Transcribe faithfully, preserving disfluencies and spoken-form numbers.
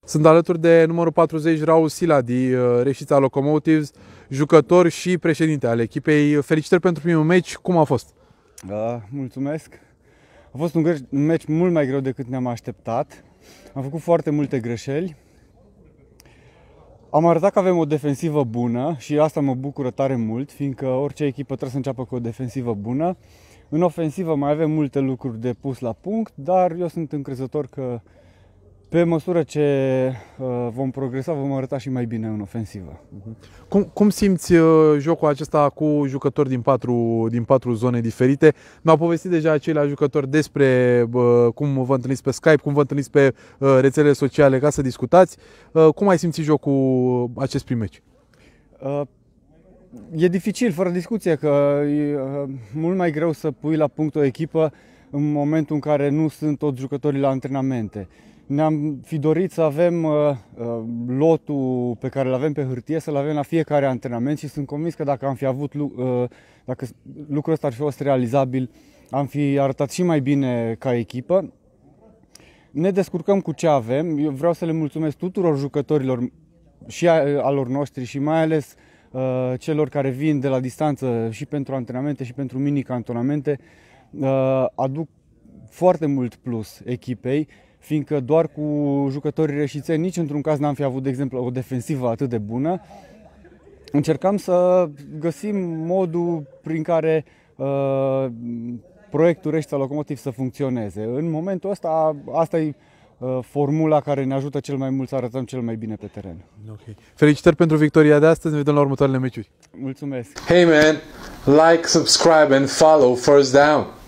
Sunt alături de numărul patruzeci, Raul Siladi, Reșița Locomotives, jucător și președinte al echipei. Felicitări pentru primul meci. Cum a fost? Uh, mulțumesc. A fost un, un meci mult mai greu decât ne-am așteptat. Am făcut foarte multe greșeli. Am arătat că avem o defensivă bună și asta mă bucură tare mult, fiindcă orice echipă trebuie să înceapă cu o defensivă bună. În ofensivă mai avem multe lucruri de pus la punct, dar eu sunt încrezător că pe măsură ce uh, vom progresa, vom arăta și mai bine în ofensivă. Cum, cum simți uh, jocul acesta cu jucători din patru, din patru zone diferite? Mi-au povestit deja aceilalți jucători despre uh, cum vă întâlniți pe Skype, cum vă întâlniți pe uh, rețelele sociale ca să discutați. Uh, cum ai simțit jocul acest prim meci? Uh, e dificil, fără discuție, că e uh, mult mai greu să pui la punct o echipă în momentul în care nu sunt toți jucătorii la antrenamente. Ne-am fi dorit să avem uh, lotul pe care îl avem pe hârtie, să-l avem la fiecare antrenament și sunt convins că dacă am fi avut, uh, dacă lucrul ăsta ar fi fost realizabil, am fi arătat și mai bine ca echipă. Ne descurcăm cu ce avem. Eu vreau să le mulțumesc tuturor jucătorilor și alor noștri și mai ales uh, celor care vin de la distanță și pentru antrenamente și pentru mini-cantonamente. Uh, aduc foarte mult plus echipei, fiindcă doar cu jucătorii reșițeni nici într-un caz n-am fi avut, de exemplu, o defensivă atât de bună. Încercam să găsim modul prin care uh, proiectul Reșița Locomotives să funcționeze. În momentul ăsta, asta e uh, formula care ne ajută cel mai mult să arătăm cel mai bine pe teren. Okay. Felicitări pentru victoria de astăzi, ne vedem la următoarele meciuri. Mulțumesc! Hey man, like, subscribe and follow First Down.